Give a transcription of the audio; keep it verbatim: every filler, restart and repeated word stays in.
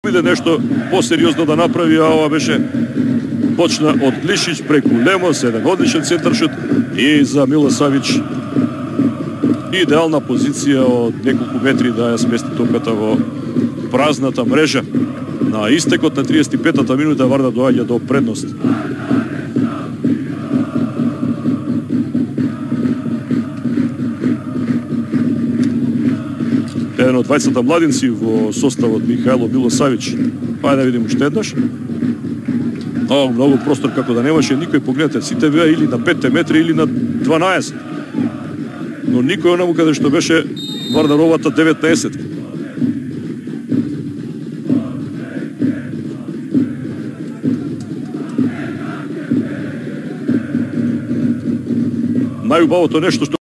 иде нешто посериозно да направи, а ова беше почна од Лишич преку Лемос, еден одличен центаршут и за Милосавич идеална позиција од неколку метри да ја смести топката во празната мрежа. На истекот на триесет и петата минута Вардар доаѓа до предност. Еден од двајцата младинци во составот Михајло Милосавич. Ајде да видим уште еднаш. О, многу простор како да немаше никој, погледнете, сите беа или на петте метри или на дванаесет. Но никој онаму каде што беше Вардаровата деветнаесет. Најубавото нешто што